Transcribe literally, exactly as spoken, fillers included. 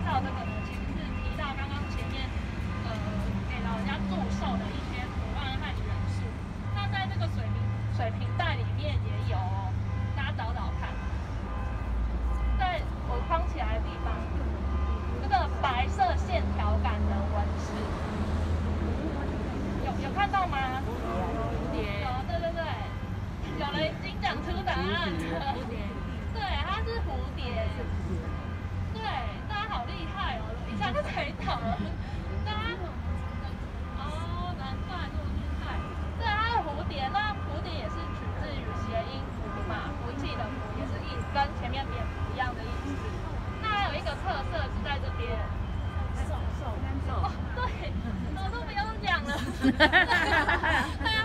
绍这个呢，其实是提到刚刚前面呃给老人家祝寿的一些图案和元素。那在这个水瓶水瓶袋里面也有哦，大家找找看，在我框起来的地方，这个白色线条感的纹饰，有有看到吗？蝴蝶。有，对对对，有人已经讲出答案了。对，它是蝴蝶。对，大家好厉害哦，一下就猜到了。大家，哦，难怪这么厉害。对，它是蝴蝶，那蝴蝶也是取自于谐音福嘛，福气的福，也是意跟前面蝙蝠一样的意思。那还有一个特色是在这边。哦，对，我都不用讲了。对